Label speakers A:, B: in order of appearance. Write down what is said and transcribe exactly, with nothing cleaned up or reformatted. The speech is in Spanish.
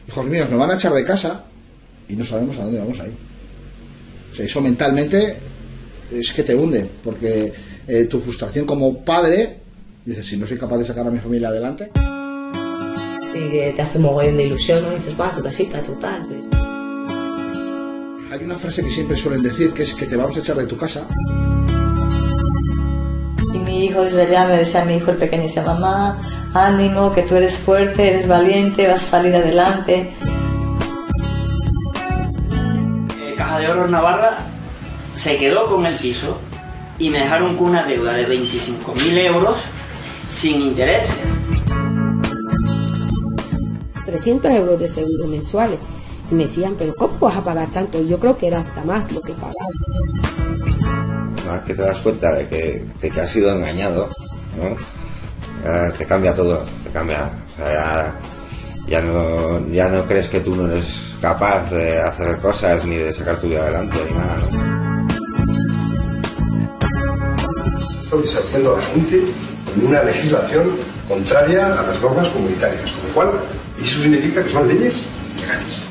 A: hijos míos, nos van a echar de casa y no sabemos a dónde vamos a ir. O sea, eso mentalmente es que te hunde, porque eh, tu frustración como padre, dices, si no soy capaz de sacar a mi familia adelante.
B: Sí, que te hace un mogollón de ilusión, ¿no? Y dices, va, tu casita, tu tal. Pues.
A: Hay una frase que siempre suelen decir, que es que te vamos a echar de tu casa.
B: Y mi hijo, desde allá, me decía a mi hijo el pequeño, decía, mamá, ánimo, que tú eres fuerte, eres valiente, vas a salir adelante.
C: Eh, Caja de Ahorros Navarra se quedó con el piso y me dejaron con una deuda de veinticinco mil euros sin intereses.
D: trescientos euros de seguro mensuales. Y me decían, pero ¿cómo vas a pagar tanto? Yo creo que era hasta más lo que pagaba.
E: Una vez que te das cuenta de que, de que has sido engañado, ¿no? Eh, te cambia todo, te cambia. O sea, ya, ya, no, ya no crees que tú no eres capaz de hacer cosas ni de sacar tu vida adelante ni nada, ¿no?
F: Está desahuciando a la gente con una legislación contraria a las normas comunitarias, con lo cual eso significa que son leyes legales.